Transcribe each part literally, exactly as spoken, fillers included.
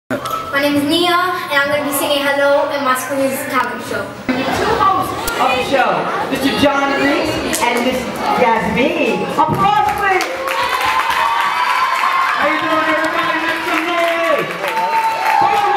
My name is Nia, and I'm going to be singing Hello in my school's talent show. Two hosts of the show, Mister John Reese and Miss Yasmin. Applause, please! How you doing, everybody? Make some noise! Come on,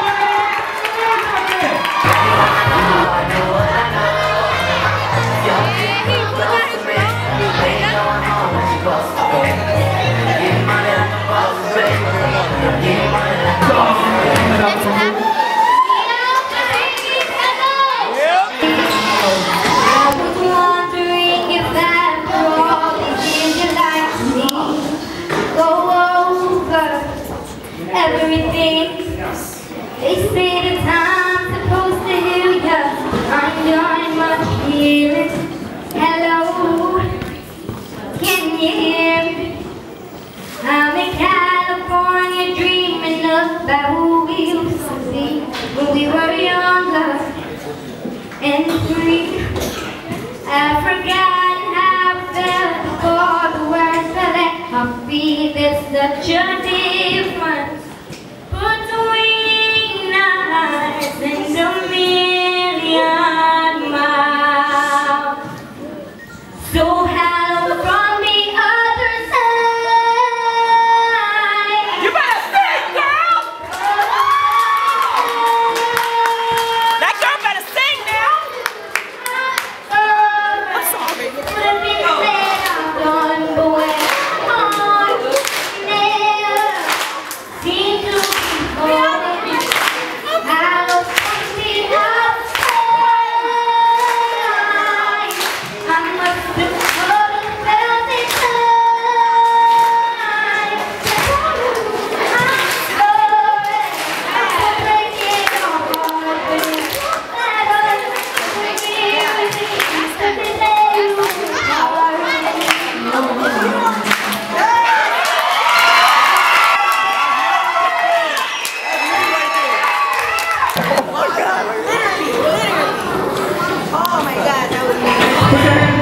everything. They say the time's supposed to heal ya. I'm doing my feelings. Hello, can you hear me? I'm in California dreaming about who we used to be when we were younger and free. I've forgotten how I felt before the words fell at my feet. There's such a difference between us and a million miles. So hello from the other side. You better sing, girl! That girl better sing now! I'm sorry. Oh my God, that was